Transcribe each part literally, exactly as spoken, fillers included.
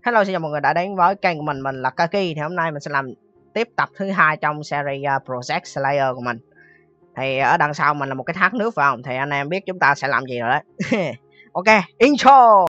Hello, xin chào mọi người đã đến với kênh của mình. Mình là Kaki. Thì hôm nay mình sẽ làm tiếp tập thứ hai trong series uh, Project Slayer của mình. Thì ở đằng sau mình là một cái thác nước phải không? Thì anh em biết chúng ta sẽ làm gì rồi đấy. Ok, intro.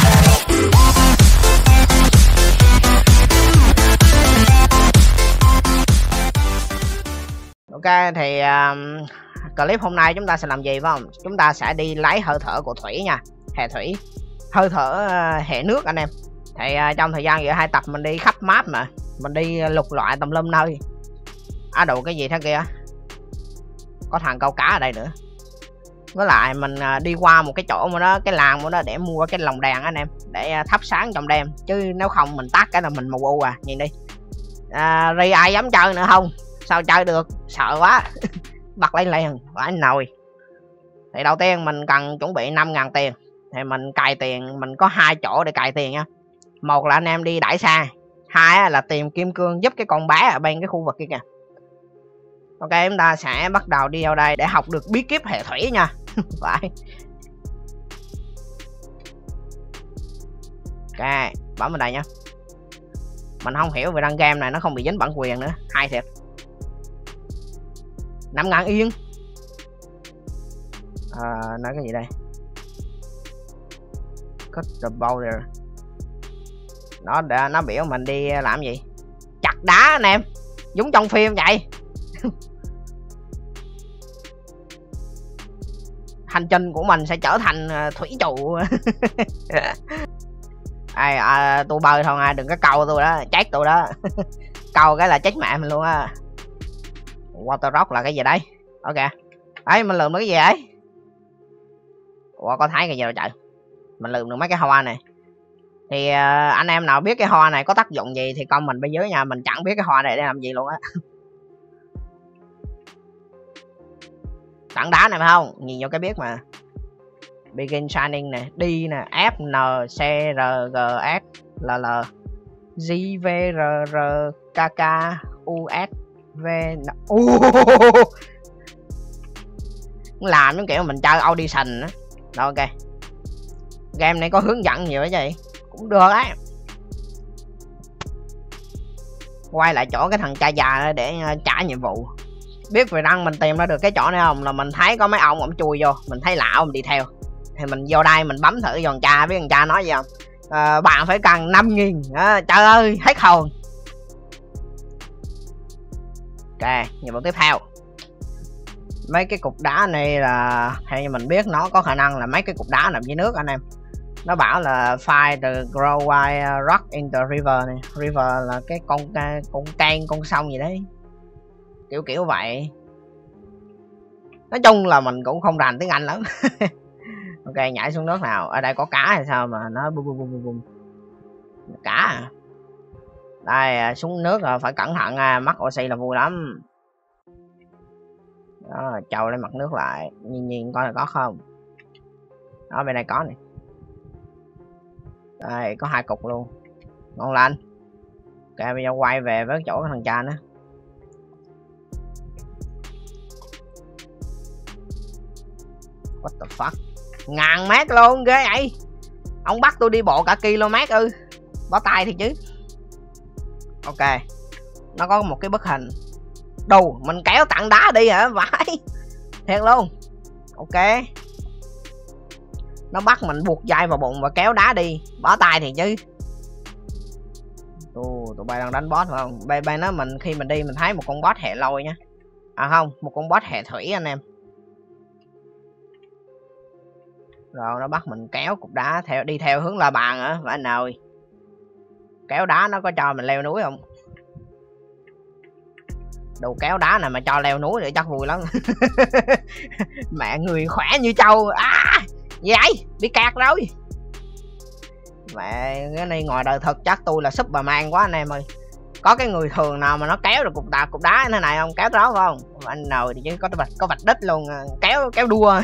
Ok, thì um, clip hôm nay chúng ta sẽ làm gì phải không? Chúng ta sẽ đi lấy hơi thở của thủy nha, hệ thủy, hơi thở uh, hệ nước anh em. Thì uh, trong thời gian giữa hai tập mình đi khắp map mà mình đi lục loại tùm lum nơi. À đủ cái gì thế kia, có thằng câu cá ở đây nữa. Với lại mình uh, đi qua một cái chỗ mà đó, cái làng mà đó để mua cái lồng đèn anh em, để uh, thắp sáng trong đêm, chứ nếu không mình tắt cái là mình mù u à. Nhìn đi, uh, ri ai dám chơi nữa không? Sao chơi được, sợ quá. Bật lên liền phải nồi. Thì đầu tiên mình cần chuẩn bị năm ngàn tiền. Thì mình cài tiền, mình có hai chỗ để cài tiền nha. Một là anh em đi đẩy xa, hai là tìm kim cương giúp cái con bé ở bên cái khu vực kia kìa. Ok, chúng ta sẽ bắt đầu đi vào đây để học được bí kíp hệ thủy nha. Phải. Ok, bấm vào đây nhá. Mình không hiểu về đăng game này nó không bị dính bản quyền nữa, hay thiệt. Năm ngàn yên. À, nói cái gì đây? Cut the border. Nó để nó biểu mình đi làm gì? Chặt đá anh em, giống trong phim vậy. Hành trình của mình sẽ trở thành thủy trụ. Ai à, tôi bơi thôi ai, đừng có câu tôi đó, chết tôi đó. Câu cái là chết mẹ mình luôn á. Water rock là cái gì đấy? Ok, ấy mình lượm được cái gì ấy? Ủa có thấy cái gì đâu trời. Mình lượm được mấy cái hoa này. Thì uh, anh em nào biết cái hoa này có tác dụng gì thì comment bên dưới nha. Mình chẳng biết cái hoa này để làm gì luôn á. Tảng đá này phải không? Nhìn vô cái biết mà. Begin shining nè, D nè, F N C R G S L L G V R R K K U S V uh. Làm những kiểu mình chơi audition á. Rồi ok. Game này có hướng dẫn nhiều cái gì? Cũng được á. Quay lại chỗ cái thằng cha già để trả nhiệm vụ. Biết về răng mình tìm ra được cái chỗ này không? Là mình thấy có mấy ông ổng chui vô, mình thấy lạ mình đi theo. Thì mình vô đây mình bấm thử giòn cha, biết thằng cha nói gì không? À, bạn phải cần năm nghìn. À, trời ơi, hết hồn. Ok, nhiệm vụ tiếp theo. Mấy cái cục đá này là theo như mình biết nó có khả năng là mấy cái cục đá nằm dưới nước anh em. Nó bảo là find the grow white rock in the river này. River là cái con con kênh, con sông gì đấy, kiểu kiểu vậy. Nói chung là mình cũng không rành tiếng Anh lắm. Ok, nhảy xuống nước nào. Ở đây có cá hay sao mà nó bum bum bum bum. Cá à? Đây, xuống nước rồi phải cẩn thận à, mắc oxy là vui lắm. Đó, trâu lên mặt nước lại, nhìn nhìn coi là có không. Đó, bên này có này. Đây, có hai cục luôn. Ngon lành. Ok, bây giờ quay về với chỗ cái thằng cha nữa. What the fuck? Ngàn mét luôn, ghê vậy. Ông bắt tôi đi bộ cả km ư? Bó tay thì chứ. Ok, nó có một cái bức hình. Đù, mình kéo tảng đá đi hả? Vãi. Thiệt luôn. Ok. Nó bắt mình buộc dây vào bụng và kéo đá đi. Bó tay thì chứ. Tụi, tụi bay đang đánh boss phải không? Bay bay nó mình khi mình đi mình thấy một con boss hệ lôi nha. À không, một con boss hệ thủy anh em. Rồi nó bắt mình kéo cục đá theo, đi theo hướng la bàn hả? Phải nào. Kéo đá nó có cho mình leo núi không? Đồ kéo đá này mà cho leo núi để chắc vui lắm. Mẹ người khỏe như trâu. À, gì vậy? Bị kẹt rồi. Mẹ cái này ngoài đời thật chắc tôi là Superman quá anh em ơi. Có cái người thường nào mà nó kéo được cục đá cục đá thế này không? Kéo đó phải không? Anh nào thì chứ có vạch có vạch đít luôn, kéo kéo đua.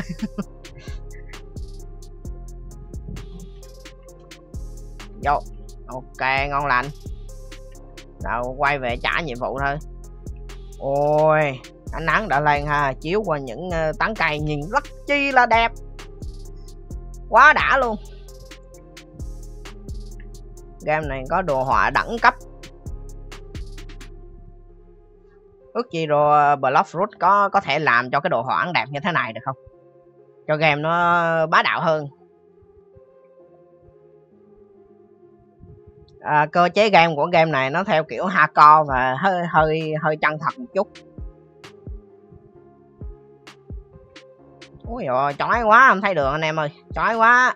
Vô. Ok, ngon lành. Nào quay về trả nhiệm vụ thôi. Ôi, ánh nắng đã lên ha, chiếu qua những uh, tán cây nhìn rất chi là đẹp. Quá đã luôn. Game này có đồ họa đẳng cấp. Ước gì rồi Bloodroot có có thể làm cho cái đồ họa đẹp như thế này được không? Cho game nó bá đạo hơn. À, cơ chế game của game này nó theo kiểu hardcore và hơi hơi hơi chân thật một chút. Ui dồi, chói quá, không thấy đường anh em ơi, chói quá.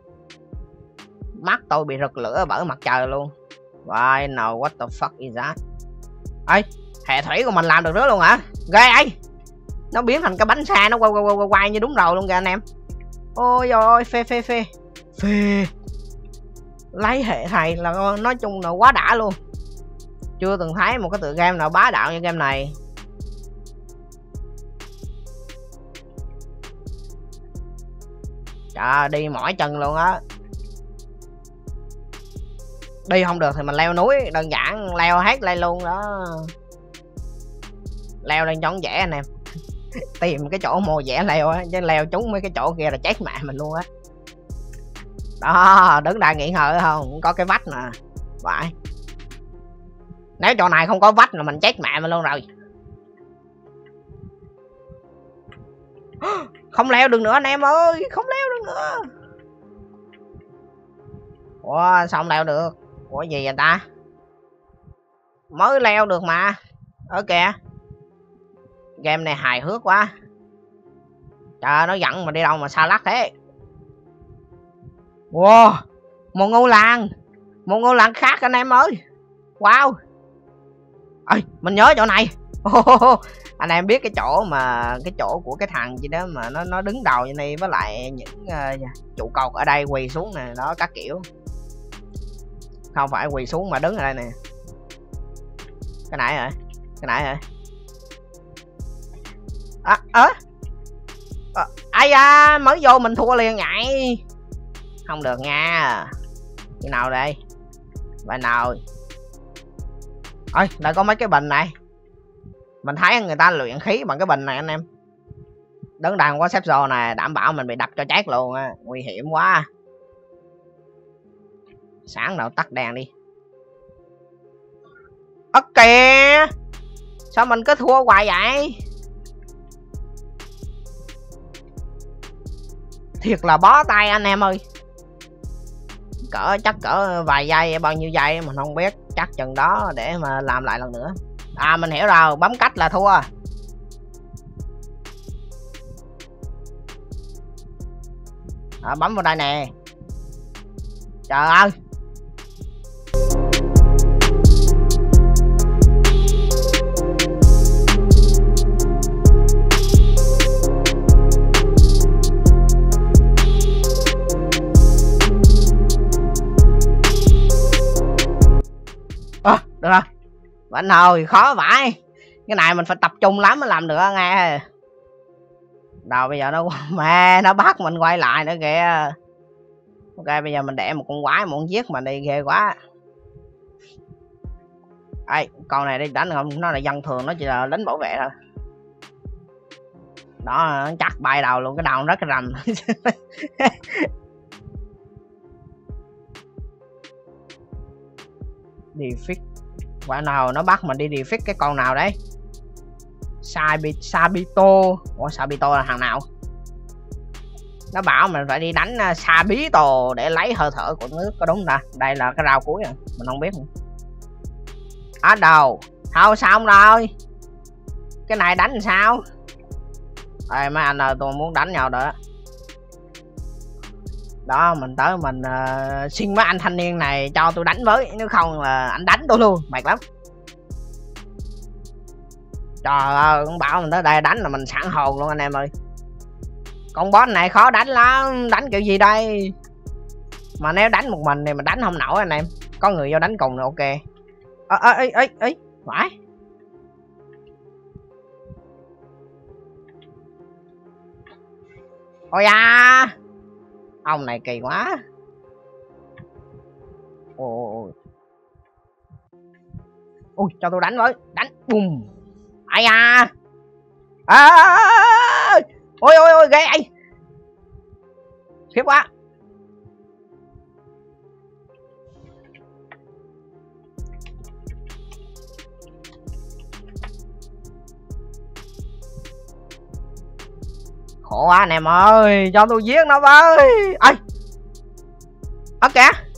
Mắt tôi bị rực lửa bởi mặt trời luôn. Why no, what the fuck is that? Ê, hệ thủy của mình làm được nữa luôn hả? Ghê ấy. Nó biến thành cái bánh xe, nó quay quay quay quay như đúng rồi luôn kìa anh em. Ôi ôi, phê phê phê. Phê. Lấy hệ thầy là nói chung là quá đã luôn. Chưa từng thấy một cái tựa game nào bá đạo như game này. Trời, đi mỏi chân luôn á. Đi không được thì mình leo núi, đơn giản leo hết lên luôn đó. Leo lên cho dễ anh em. Tìm cái chỗ mồ dễ leo á, chứ leo trúng mấy cái chỗ kia là chết mẹ mình luôn á. Đó, đứng đây nghỉ ngơi không, có cái vách nè. Vậy nếu chỗ này không có vách là mình chết mẹ mình luôn rồi. Không leo được nữa anh em ơi, không leo được nữa. Ủa sao không leo được? Ủa gì vậy ta? Mới leo được mà. Ở kìa. Game này hài hước quá. Trời, nó dẫn mà đi đâu mà xa lắc thế. Wow, một ngôi làng. Một ngôi làng khác anh em ơi. Wow. Ơi, mình nhớ chỗ này. Oh, anh em biết cái chỗ mà cái chỗ của cái thằng gì đó mà nó nó đứng đầu như này, với lại những uh, trụ cột ở đây quỳ xuống nè, đó các kiểu. Không phải quỳ xuống mà đứng ở đây nè. Cái nãy rồi, cái nãy rồi. À, ớ à, ai da, mới vô mình thua liền vậy. Không được nha. Cái nào đây? Bài nào? Ơi, đây có mấy cái bình này. Mình thấy người ta luyện khí bằng cái bình này anh em. Đứng đằng có xếp rồ này, đảm bảo mình bị đập cho chát luôn á. Nguy hiểm quá. Sáng nào tắt đèn đi. Ơ kìa, sao mình cứ thua hoài vậy? Thiệt là bó tay anh em ơi. Cỡ chắc cỡ vài giây, bao nhiêu giây mình không biết. Chắc chừng đó để mà làm lại lần nữa. À mình hiểu rồi, bấm cách là thua. À, bấm vào đây nè. Trời ơi. À, được rồi. Vẫn hồi khó vãi. Cái này mình phải tập trung lắm mới làm được nghe. Đâu bây giờ nó mẹ nó bắt mình quay lại nữa kìa. Ok bây giờ mình để một con quái muốn giết mình đi, ghê quá. Ê, con này đi đánh không, nó là dân thường, nó chỉ là lính bảo vệ thôi. Đó, chắc bay đầu luôn, cái đầu rất cái rầm. Defeat. Quả nào nó bắt mình đi defeat cái con nào đấy? Sabi, Sabito. Ủa Sabito là thằng nào? Nó bảo mình phải đi đánh uh, Sabito để lấy hơi thở của nước, có đúng ta? Đây là cái rau cuối à, mình không biết. Ở đâu? Thôi xong rồi. Cái này đánh làm sao? Ê mấy anh ơi, tôi muốn đánh nhau nữa. Đó mình tới mình uh, xin mấy anh thanh niên này cho tôi đánh với, nếu không là anh đánh tôi luôn, mệt lắm. Trời ơi, cũng bảo mình tới đây đánh là mình sẵn hồn luôn anh em ơi. Con boss này khó đánh lắm, đánh kiểu gì đây? Mà nếu đánh một mình thì mình đánh không nổi anh em. Có người vô đánh cùng là ok. Ê ê ê ê, phải. Ôi da. Ông này kỳ quá. Ôi. Ui, cho tôi đánh với, đánh bùm. Ai da. À. Ôi ôi ôi ghê ai. Khiếp quá. Khổ quá anh em ơi, cho tôi giết nó với. Ơi ok.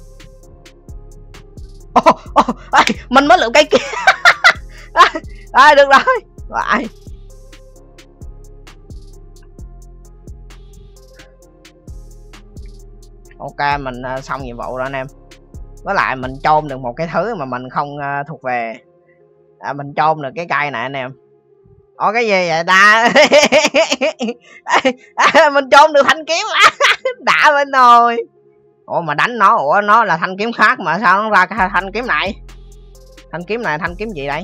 Ô, ô, ê, mình mới lượm cây kia. À, được rồi. Vậy ok, mình uh, xong nhiệm vụ rồi anh em. Với lại mình chôn được một cái thứ mà mình không uh, thuộc về. À, mình chôn được cái cây này anh em. Ồ cái gì vậy ta? À, mình chôn được thanh kiếm. Đã bên rồi. Ủa mà đánh nó, ủa nó là thanh kiếm khác mà sao nó ra cái thanh kiếm này? Thanh kiếm này thanh kiếm gì đây?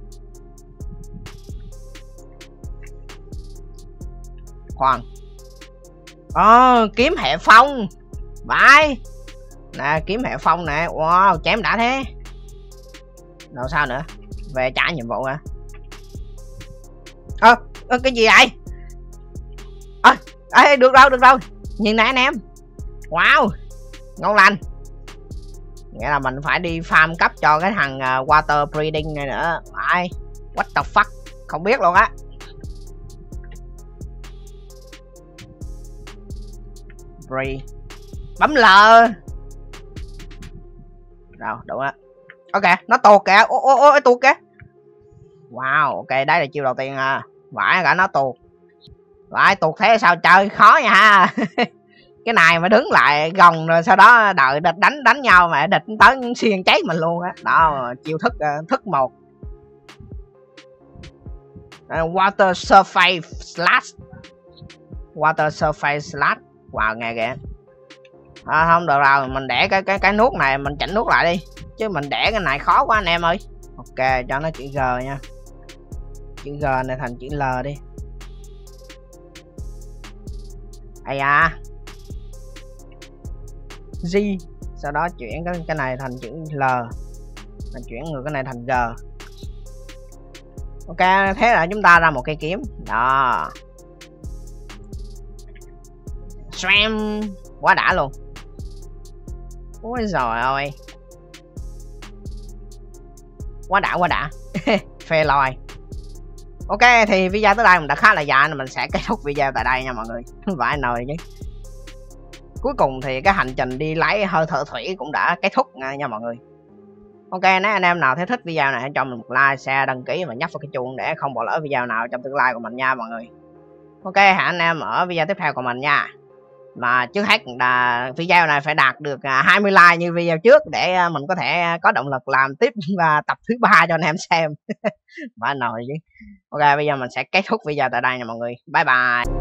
Khoan. Ờ kiếm hệ phong. Bye. Nè kiếm hệ phong nè. Wow chém đã thế. Đâu sao nữa? Về trả nhiệm vụ hả? Ơ à, cái gì vậy? Ơ à, được đâu được đâu. Nhìn nè anh em. Wow ngon lành. Nghĩa là mình phải đi farm cấp cho cái thằng uh, water breeding này nữa. Ai what the fuck, không biết luôn á. Breed. Bấm L. Đâu đúng á. Ok nó tuột kìa. Ô ô ô tuột kìa. Wow ok đây là chiêu đầu tiên à. Vãi cả nó tuột. Vãi tuột thế sao chơi khó nha ha. Cái này mà đứng lại gồng rồi sau đó đợi địch đánh đánh nhau mà địch tới xiên cháy mình luôn á. Đó. Đó chiêu thức thức một. Water surface slash. Water surface slash. Wow nghe kìa. À, không được rồi mình để cái cái cái nút này mình chỉnh nút lại đi chứ mình để cái này khó quá anh em ơi. Ok cho nó chữ G nha. Chữ G này thành chữ L đi. Ây da. G sau đó chuyển cái cái này thành chữ L, mình chuyển ngược cái này thành G. Ok thế là chúng ta ra một cây kiếm đó. Slam quá đã luôn. Ôi giời ơi quá đã quá đã. Phê lòi. Ok thì video tới đây mình đã khá là dài nên mình sẽ kết thúc video tại đây nha mọi người. Vãi nồi chứ. Cuối cùng thì cái hành trình đi lấy hơi thở thủy cũng đã kết thúc nha mọi người. Ok nếu anh em nào thấy thích video này hãy cho mình một like, share, đăng ký và nhấp vào cái chuông để không bỏ lỡ video nào trong tương lai của mình nha mọi người. Ok hẹn anh em ở video tiếp theo của mình nha. Mà trước hết là video này phải đạt được hai mươi like như video trước để mình có thể có động lực làm tiếp và tập thứ ba cho anh em xem. Mà nồi chứ. Ok bây giờ mình sẽ kết thúc video tại đây nha mọi người. Bye bye.